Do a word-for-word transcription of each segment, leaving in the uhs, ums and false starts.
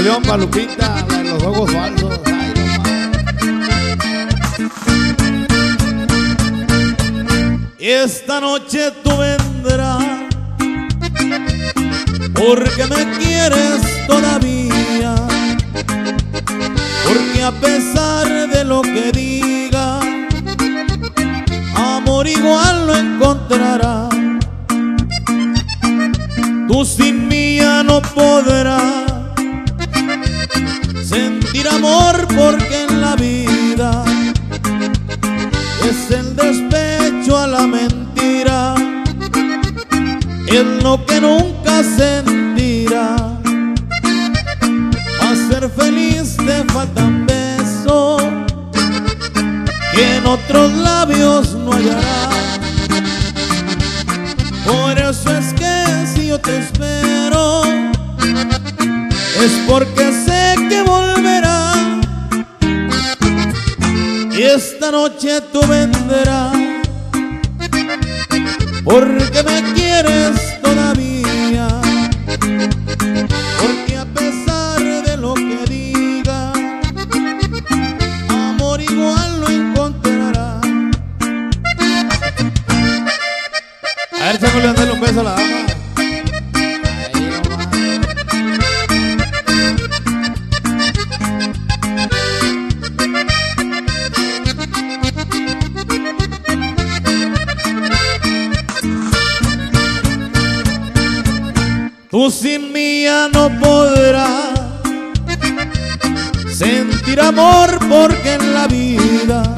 León, Palupita, la de los ojos falsos. Ay, no. Esta noche tú vendrás porque me quieres todavía, porque a pesar de lo que diga, amor igual lo encontrarás. Tú sin mí ya no podrás sentir amor, porque en la vida es el despecho a la mentira, es lo que nunca sentirá. Para ser feliz te faltan besos que en otros labios no hallarás. Por eso es que si yo te espero es porque sé que volverá. Y esta noche tú vendrás porque me quieres todavía, porque a pesar de lo que diga, amor igual lo encontrará. A ver, Chango León, dale un beso a la dama. Tú sin mí ya no podrás sentir amor, porque en la vida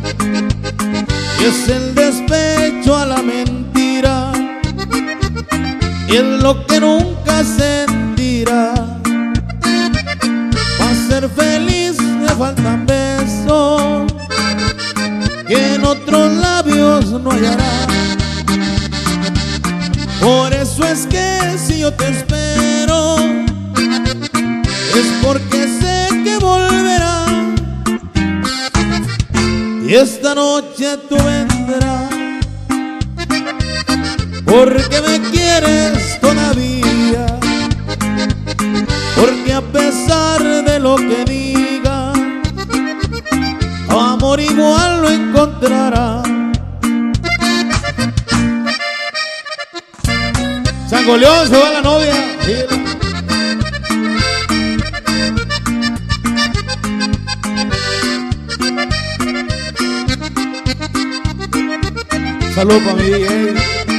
es el despecho a la mentira, y es lo que nunca sentirá. Para ser feliz me faltan besos que en otros labios no hallará. Por eso es que si yo te espero es porque sé que volverá. Y esta noche tú vendrás porque me quieres todavía, porque a pesar de lo que diga, amor igual lo encontrará. Chango León, se va la novia. Salud para mi D J.